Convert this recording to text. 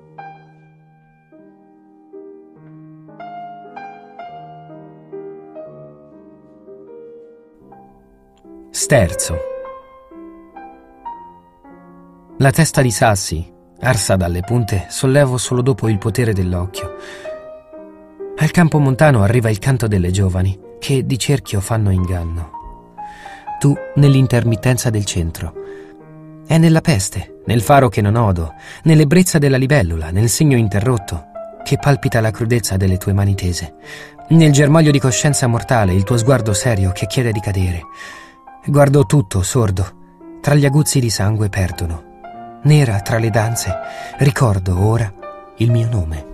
Sterzo. La testa di sassi, arsa dalle punte, sollevo solo dopo il potere dell'occhio. Al campo montano arriva il canto delle giovani, che di cerchio fanno inganno. Tu nell'intermittenza del centro. È nella peste, nel faro che non odo, nell'ebbrezza della libellula, nel segno interrotto, che palpita la crudezza delle tue mani tese, nel germoglio di coscienza mortale, il tuo sguardo serio che chiede di cadere. Guardo tutto, sordo, tra gli aguzzi di sangue perdono. Nera tra le danze, ricordo ora il mio nome.